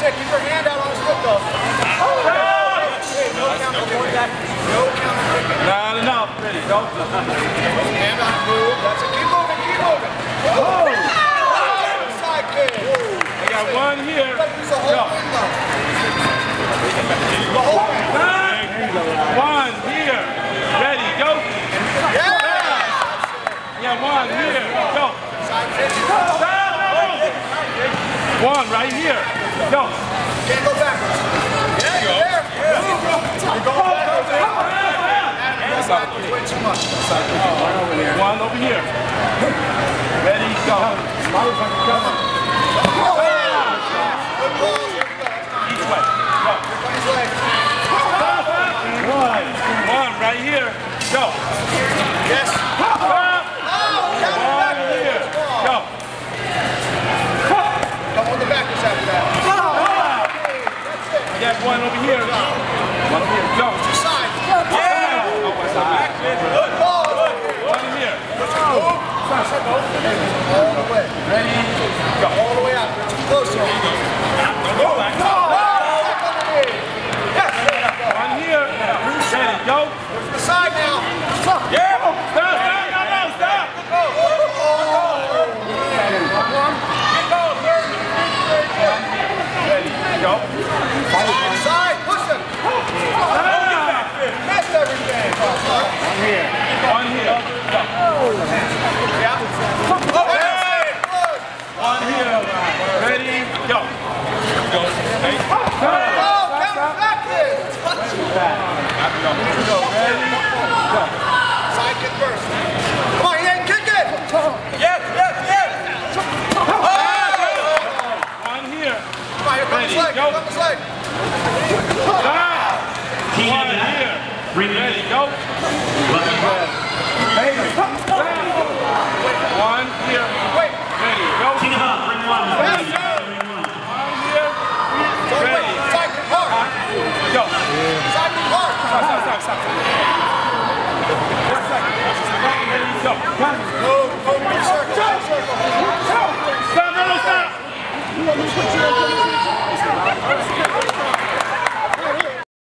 it. Keep your hand out on his foot, though. Hey, no counter kicking. No counter kicking. Not enough. Ready, go. Hand on move. That's it. Keep moving, keep moving. Oh! Side kick. I got one here. Use the whole window. The whole window. One here. Ready, go. Yeah! Yeah, one here. Go. Side kick. One right here. Go. Can't go backwards. Yeah, you're there. Yeah. You're going backwards. That's backwards way too much. One over here. Ready, go. Good balls. Here we go. Each way. Go. Here comes his leg. One right here. Go. Yes. One here. Go. Come on the backwards after that. That's it. I got one over here. One over here. Go. Side. Yeah. Good ball. One here. All the way. Ready. Go. All the way out. You're too close to him. Go back. Yes. One here. Ready. Go. Go to the side now. Yeah. Stop. Stop. Ready. Go. Side. Push him. Missed everything. One here. Go. Yeah. Okay. Good. One here. Ready. Go. Go. Hey. Oh, counter back kick. Go. Ready. Go. Side kick first. Come on, he ain't kicking. Yes. One here. Come on, here comes his leg. Here comes his leg. One here. Ready. Go. One here. Wait. Ready. Go. One here. Ready. Side kick hard. Go. Side kick hard. Stop. Ready. Go. Go circle. Stop. No, stop.